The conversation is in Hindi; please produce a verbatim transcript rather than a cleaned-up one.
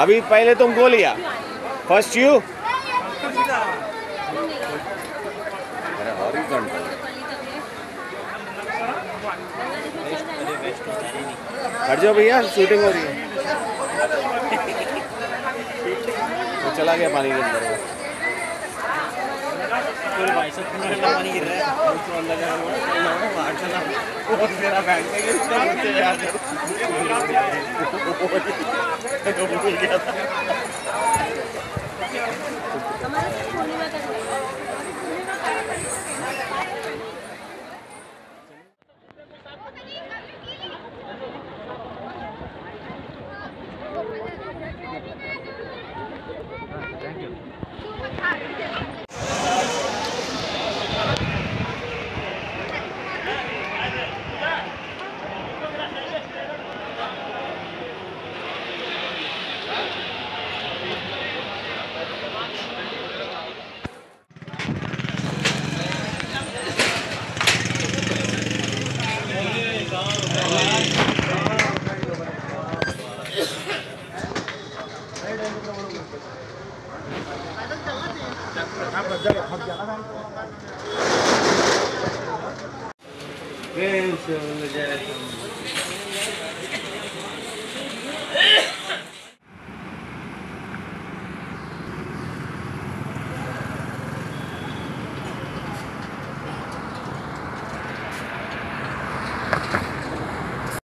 अभी पहले तुमको लिया, फर्स्ट यू। हट जाओ भैया, शूटिंग हो रही है। तो चला गया पानी के अंदर। पानी गिर रहा है।